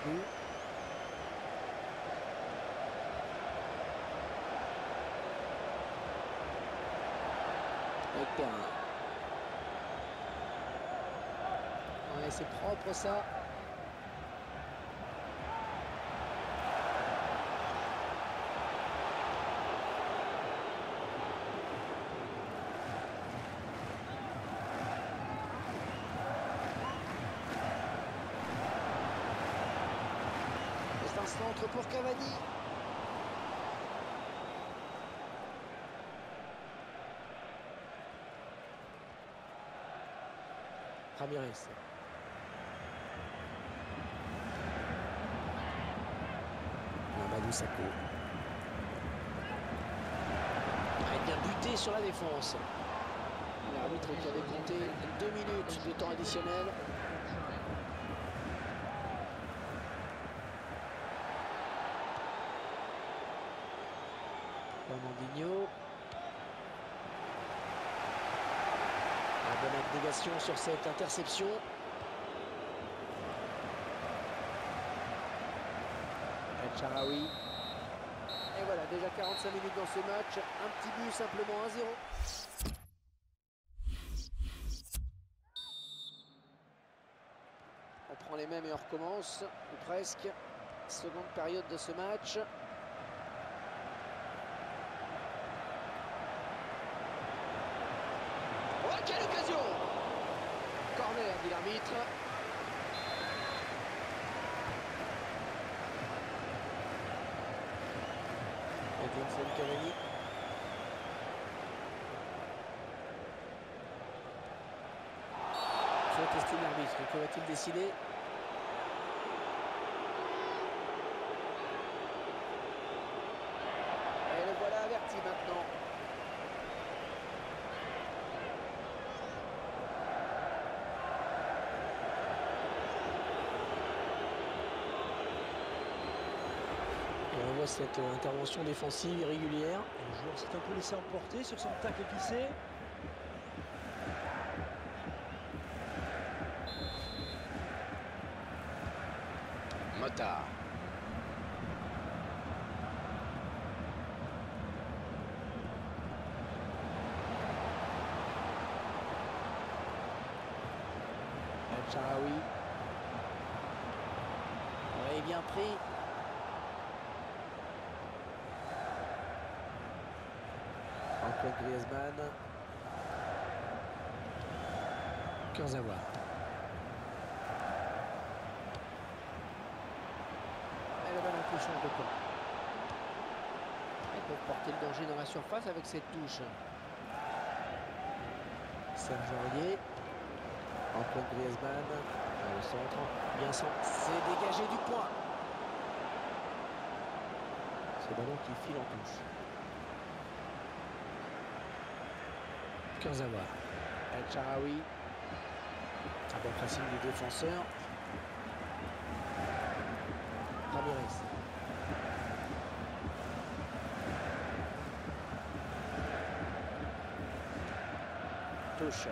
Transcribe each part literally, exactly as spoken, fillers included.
plus. Avec Perrin. Ouais, c'est propre ça. C'est un centre pour Cavani. Ramirez. Mamadou Sakho. Il vient buter sur la défense. L'arbitre qui a décompté deux minutes de temps additionnel. Fernandinho. La bonne abnégation sur cette interception. El Shaarawy. Et voilà, déjà quarante-cinq minutes dans ce match. Un petit but simplement, un zéro. On prend les mêmes et on recommence, ou presque. Seconde période de ce match. Oh, quelle occasion! Corner, dit l'arbitre. Edinson Cavani. Faut tester l'arbitre. Que va-t-il décider? Et le voilà averti maintenant. Et on voit cette intervention défensive irrégulière. Le joueur s'est un peu laissé emporter sur son tacle glissé. Mota. El Shaarawy. Ouais, bien pris. Antoine Griezmann. Kurzawa. Et le ballon qui change de camp. Ils peuvent porter le danger dans la surface avec cette touche. Serge Aurier. Antoine Griezmann. Dans le centre. Bien centre. C'est dégagé du point. Ce ballon qui file en touche. Kurzawa. El Shaarawy. Un bon pressing du défenseur. Ramirez. Touche.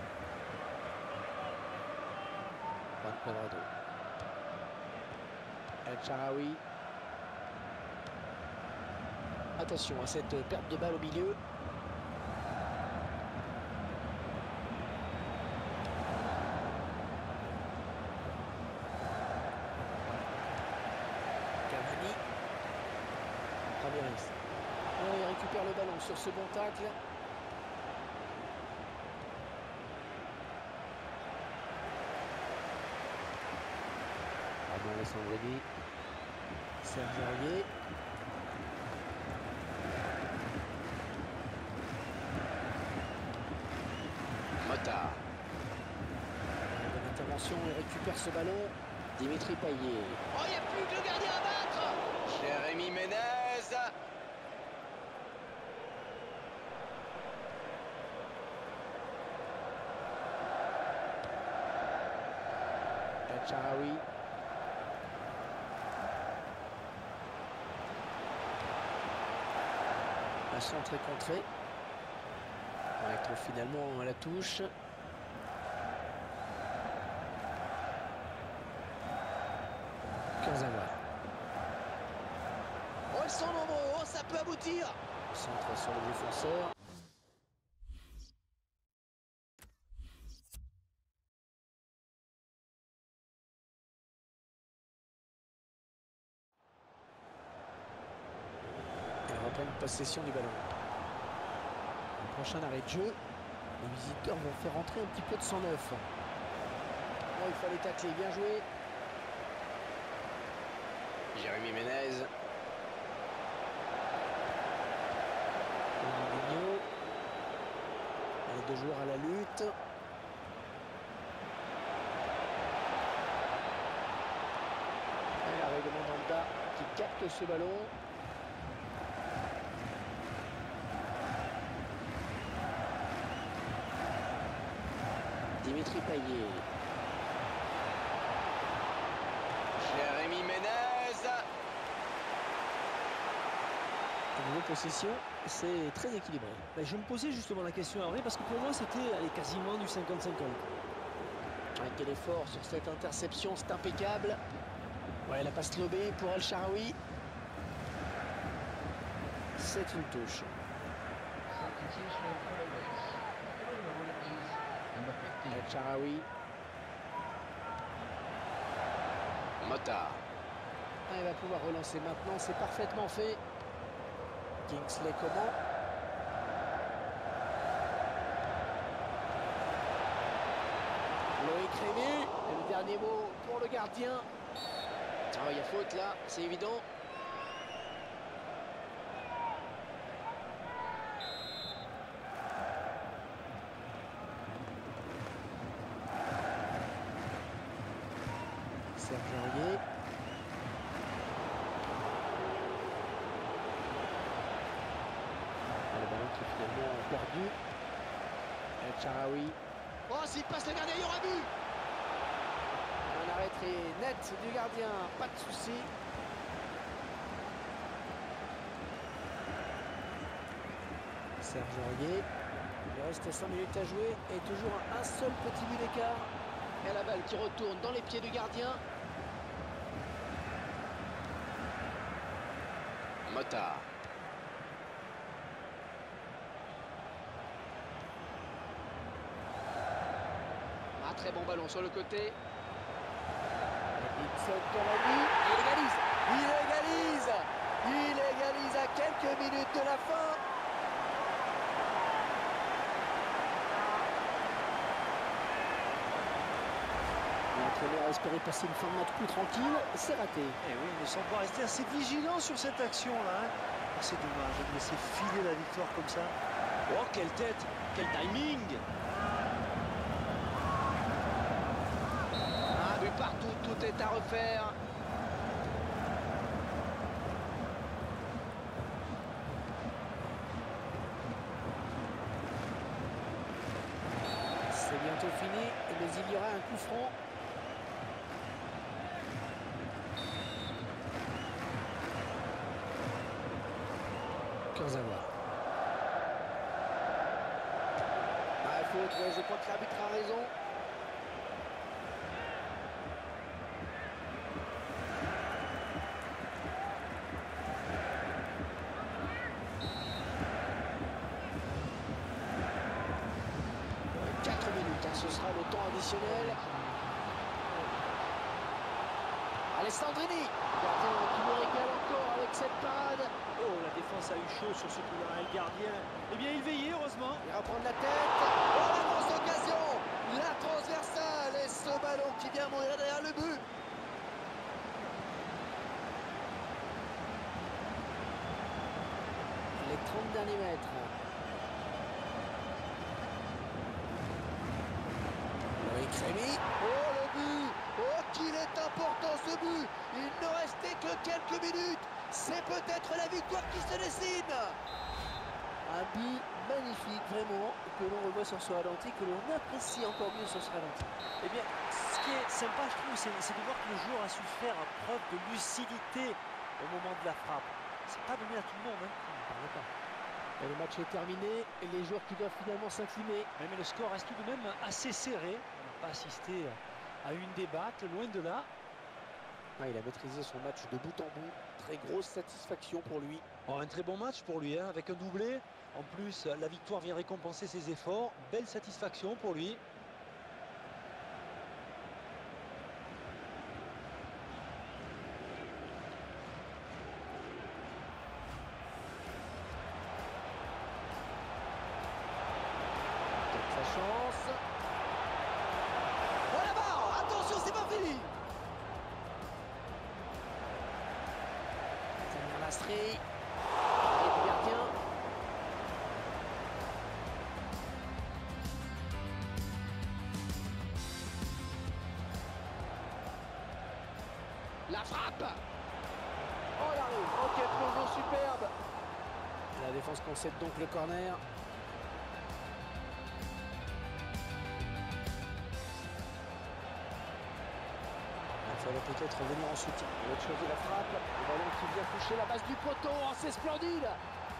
Juan Cuadrado. El Shaarawy. Attention à cette perte de balle au milieu. Cavani. Ramirez. Oh, il récupère le ballon sur ce bon tacle. Ramon Alessandrini. Serge Aurier. Mota. Bonne intervention, il récupère ce ballon. Dimitri Payet. Oh, il n'y a plus que le gardien à battre. Jérémy Ménez. El Shaarawy. Un centre est contré. On retrouve finalement à la touche. Kurzawa. Oh, ils sont nombreux, oh, ça peut aboutir. Centre sur le défenseur. Ils reprennent possession du ballon. Le prochain arrêt de jeu. Les visiteurs vont faire entrer un petit peu de sang neuf. Oh, il fallait tacler, bien joué. Jérémy Ménez. Ronaldinho. Les deux joueurs à la lutte. Et l'arrêt de Mandanda qui capte ce ballon. Dimitri Payet. Jérémy Ménez. Niveau possession, c'est très équilibré. Ben, je me posais justement la question après parce que pour moi c'était allez, quasiment du cinquante cinquante. Quel effort sur cette interception, c'est impeccable. Ouais, la passe lobée pour El Shaarawy. C'est une touche. El Shaarawy. Mota. Ah, il va pouvoir relancer maintenant, c'est parfaitement fait. Kingsley comment? Loïc Rémy. Et le dernier mot pour le gardien. Ah, il y a faute là, c'est évident. Serge Aurier. Le ballon qui est finalement perdu. El Shaarawy. Oh, s'il passe le gardien, il y aura but. Un arrêt très net du gardien, pas de souci. Serge Aurier. Il reste cinq minutes à jouer et toujours un seul petit but d'écart. Et la balle qui retourne dans les pieds du gardien. Mota. Un très bon ballon sur le côté. Edinson Cavani. Il égalise. Il égalise. Il égalise à quelques minutes de la fin. L'entraîneur a espéré passer une fin de match plus tranquille, c'est raté. Et oui, ils ne sont pas restés assez vigilants sur cette action-là. Hein. Oh, c'est dommage de laisser filer la victoire comme ça. Oh, quelle tête, quel timing! Un but partout, tout est à refaire. C'est bientôt fini, mais il y aura un coup franc. Kurzawa. Ah, faute, ouais, je crois que l'arbitre a raison. quatre minutes, hein, ce sera le temps additionnel. Alessandrini, gardien qui me régale encore avec cette parade. Oh, la défense a eu chaud sur ce coup-là. Le gardien, eh bien, il veillait, heureusement. Il va prendre la tête. Oh, la grosse occasion. La transversale et ce ballon qui vient mourir derrière le but. Les trente derniers mètres. Loïc Rémy. Oh, le but. Oh, qu'il est important ce but. Il ne restait que quelques minutes. C'est peut-être la victoire qui se dessine. Un but magnifique, vraiment, que l'on revoit sur ce ralenti, que l'on apprécie encore mieux sur ce ralenti. Eh bien, ce qui est sympa, je trouve, c'est de voir que le joueur a su faire preuve de lucidité au moment de la frappe. C'est pas donné à tout le monde, hein. Pas. Et le match est terminé et les joueurs qui doivent finalement s'incliner. Mais le score reste tout de même assez serré. On n'a pas assisté à une débatte, loin de là. Ouais, il a maîtrisé son match de bout en bout. Très grosse satisfaction pour lui. Oh, un très bon match pour lui, hein, avec un doublé. En plus, la victoire vient récompenser ses efforts. Belle satisfaction pour lui. Sa chance. Oh la barre! Attention, c'est pas fini! Samir Nasri. Et du gardien. La frappe! Oh l'arrêt! Oh quel plongeon superbe! La défense concède donc le corner. Il va peut-être revenir en soutien. Il va choisir la frappe. Le ballon qui vient toucher la base du poteau. Oh, c'est splendide!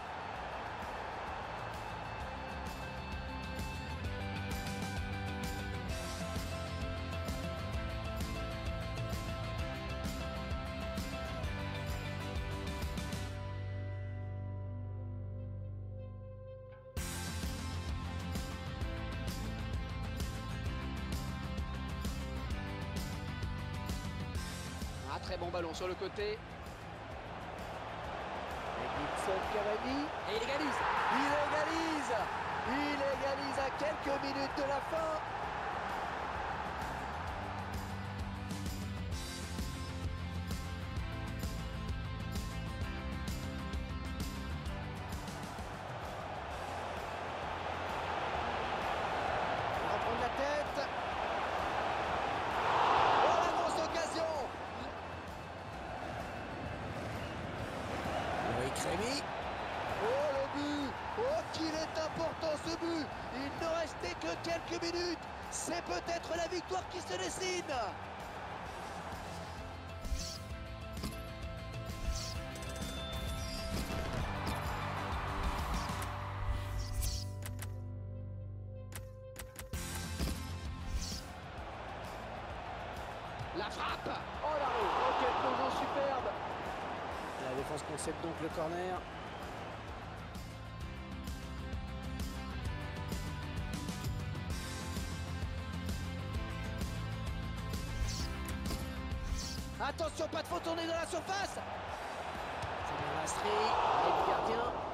Un très bon ballon sur le côté. Edinson Cavani. Et il égalise. Il égalise. Il égalise à quelques minutes de la fin. Il va reprendre la tête. Rémi. Oh le but! Oh qu'il est important ce but! Il ne restait que quelques minutes. C'est peut-être la victoire qui se dessine. La frappe! Oh l'arrêt! Oh quel plongeon superbe! La défense concède donc le corner. Attention, pas de faux tourner dans la surface. Samir Nasri, avec le gardien.